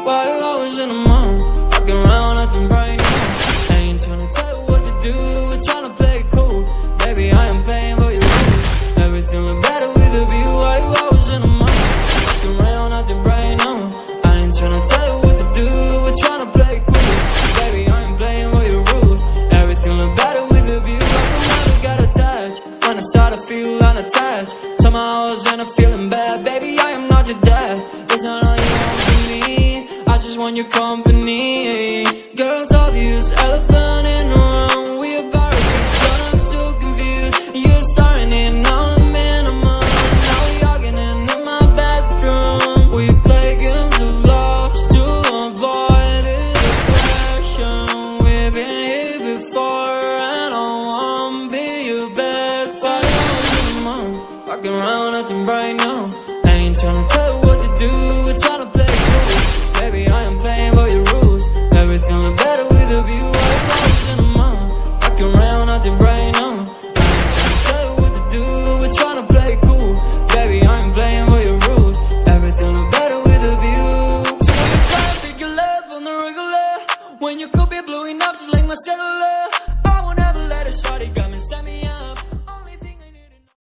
Why you always in the mood? Walking around acting bright now. I ain't tryna tell you what to do, we're tryna play it cool. Baby, I am playing for your rules. Everything look better with a view. Why you always in the mood? Walking around acting bright now. I ain't tryna tell you what to do, we're tryna play it cool. Baby, I am playing for your rules. Everything look better with a view. Like we never got attached. When I start to feel unattached, somehow I was in a feeling bad. Baby, I am not your dad. It's not all you want from me, I just want your company. Girls obvious, elephant in the room. We about to be done, I'm so confused. You're starting it, now I'm in a mood. Now we arguing in my bedroom. We play games of love to avoid the depression. We've been here before and I wanna be your bed. Walking around acting bright now. I ain't tryna tell you what to do, it's